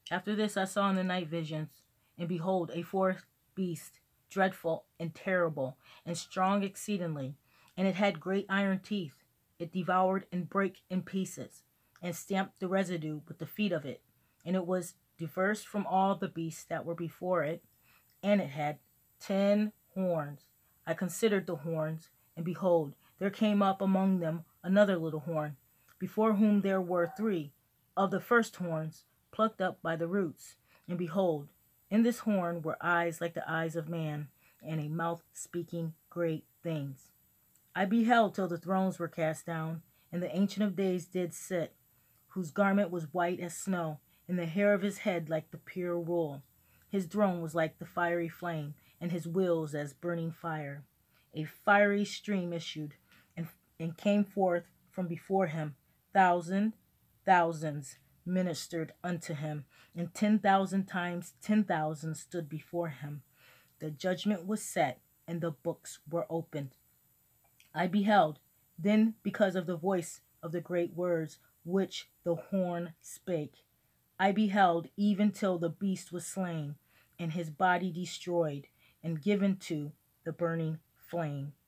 After this I saw in the night visions, and behold, a fourth beast, dreadful and terrible, and strong exceedingly, and it had great iron teeth. It devoured and brake in pieces, and stamped the residue with the feet of it. And it was diverse from all the beasts that were before it, and it had 10 horns. I considered the horns, and behold, there came up among them another little horn, before whom there were three of the first horns plucked up by the roots. And behold, in this horn were eyes like the eyes of man, and a mouth speaking great things. I beheld till the thrones were cast down, and the Ancient of Days did sit, whose garment was white as snow, and the hair of his head like the pure wool. His throne was like the fiery flame, and his wheels as burning fire. A fiery stream issued and, and came forth from before him. Thousands ministered unto him, and 10,000 times 10,000 stood before him. The judgment was set, and the books were opened. I beheld, then because of the voice of the great words which the horn spake. I beheld even till the beast was slain, and his body destroyed, and given to the burning flame.